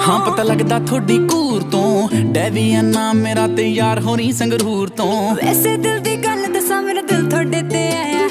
हाँ पता लगदा थोड़ी घूर तो डैवी अन्ना मेरा ते यार होनी संगरूर तो वैसे दिल दी